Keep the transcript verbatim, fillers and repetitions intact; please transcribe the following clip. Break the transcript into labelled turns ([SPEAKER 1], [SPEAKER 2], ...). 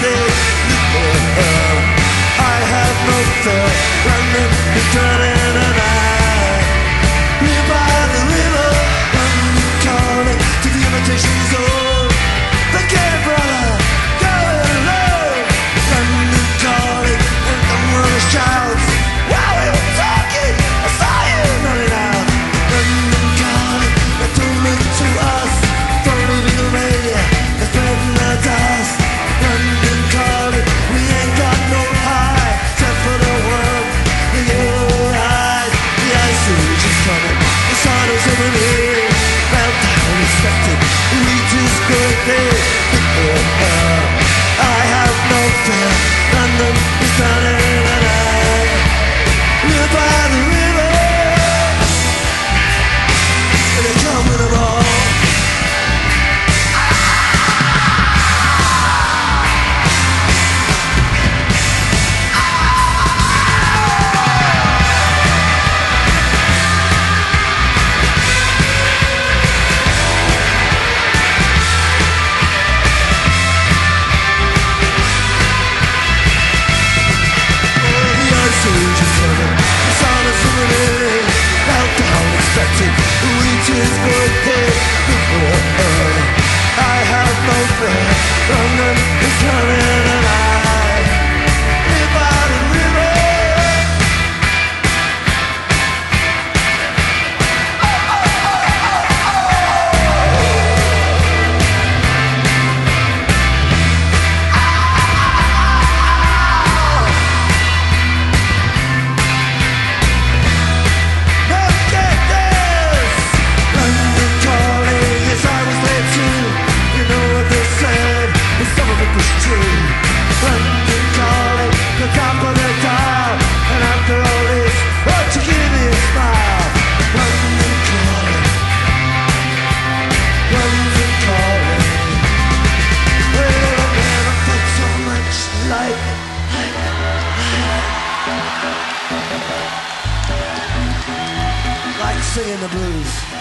[SPEAKER 1] day. I have no fear. London is turning and I live by the river. London calling to the imitation zone. The gay brother, go alone. London calling and someone shouts. While we were talking, I saw you running out. London calling, they don't look to us. Don't leaving the radio, they're spreading the dust. London calling, we ain't got no high, except for the world, the yellow eyes. The ice age is coming, the sun is over here. Meltdown expected, wheat is good day. I have no fear, London is turning and I live by the river. And they're coming along. Which is good day. I have no fear. London is coming and I live by the river. Let's get this. London calling, yes I was there too. You know what they said, but some of it was true. London calling, the top of the dial. And after all this, won't you give me a smile? London calling, London calling. Well, I never felt so much like, like, like singing the blues.